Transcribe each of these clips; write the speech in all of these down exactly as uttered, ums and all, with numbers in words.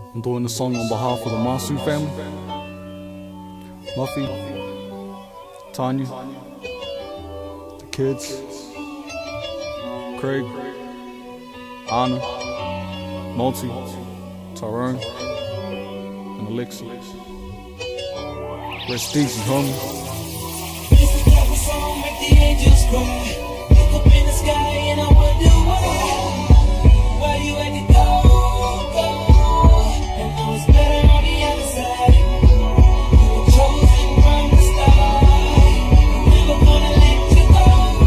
I'm doing this song on behalf of the Monsoon family. Muffy, Tanya, the kids, Craig, Anna, Multi, Tyrone, and Elixir. Rest easy, homie. This is the type of song make the angels cry. Look up in the sky and I wonder why. Why you had to go, go? And know it's better on the other side. You were chosen from the start. Never gonna let you go.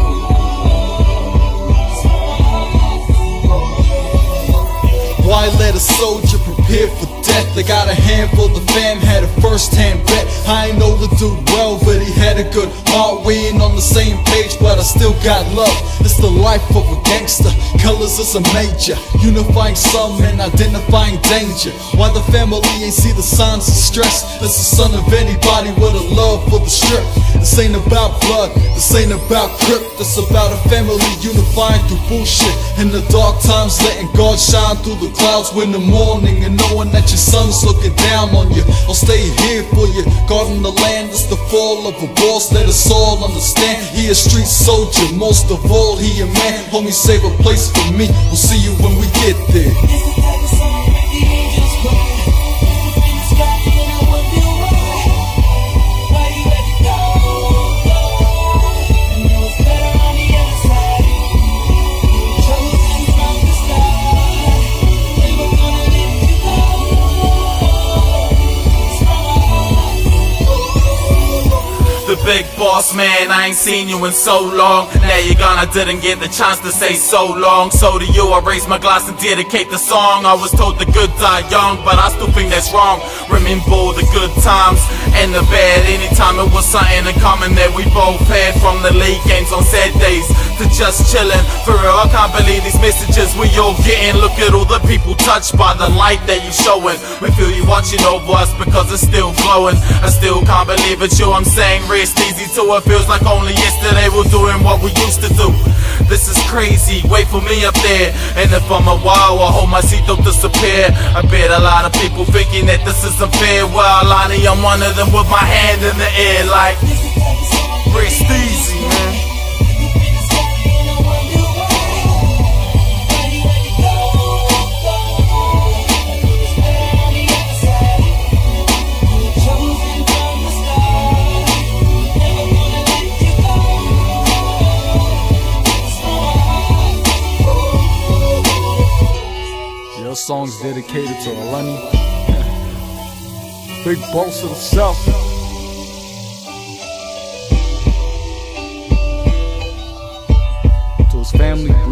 Why let a soldier prepare for death? I got a handful, the fam had a first-hand bet. I ain't know the dude well, but he had a good heart. We ain't on the same page, but I still got love. It's the life of a gangster. Colors is a major, unifying some and identifying danger. Why the family ain't see the signs of stress? It's the son of anybody with a love for the strip. This ain't about blood, this ain't about crip. This about a family unifying through bullshit. In the dark times, letting God shine through the clouds in the morning, and knowing that your son's looking down on you. I'll stay here for you, guarding the land. It's the fall of a boss, let us all understand. He a street soldier, most of all he a man. Homie, save a place for me, we'll see you when we get there. This is the type of song make the angels cry. Look up in the sky and I wonder why. Why you had to go, go? And know it's better on the other side. You were chosen from the start. Never gonna let you go. It's from us. The big boss man, I ain't seen you in so long. Now you're gone, I didn't get the chance to say so long. So to you I raise my glass and dedicate the song. I was told the good die young, but I still think that's wrong. Remember the good times and the bad. Anytime it was something in common that we both had. From the league games on sad days to just chilling. For real, I can't believe these messages we all getting. Look at all the people touched by the light that you showing. We feel you watching over us because it's still glowing. I still can't believe it's you, I'm saying rest easy too. It feels like only yesterday we're doing what we used to do. This is crazy, wait for me up there. And if I'm a while, I hope my seat don't disappear. I bet a lot of people thinking that this isn't fair. Well, Lonnie, I'm one of them with my hand in the air like rest easy, man. Your song's dedicated to Alani, big boss of the South. To his family,